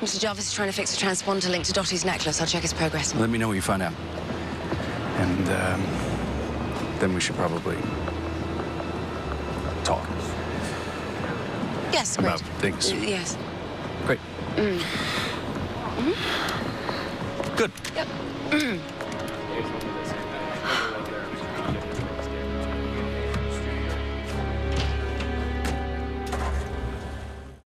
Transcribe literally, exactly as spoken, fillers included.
Mister Jarvis is trying to fix a transponder linked to Dottie's necklace. I'll check his progress. Let me know what you find out. And, um, then we should probably talk. Yes, great. About things. Uh, yes. Great. Mm. Mm-hmm. Good. Yep. Mm.